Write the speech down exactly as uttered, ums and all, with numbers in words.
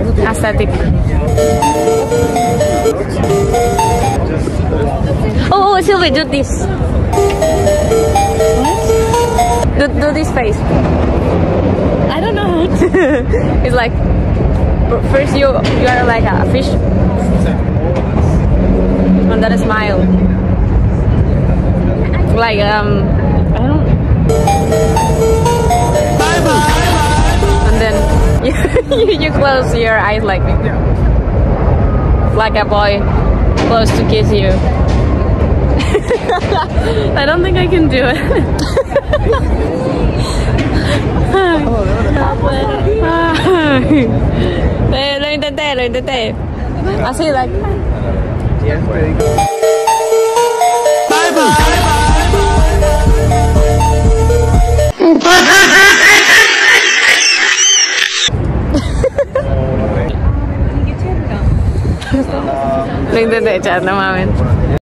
aesthetic. Oh, oh, Sylvie, do this. What? Do, do this face. I don't know how to. It's like, first you you are like a fish. And then a smile. Like, um, I don't. Bye bye. And then you, you close your eyes like, like a boy close to kiss you. I don't think I can do it. Eh, lo intenté, lo intenté. Así, like. Bye bye. Lo intenté, chat, no mames.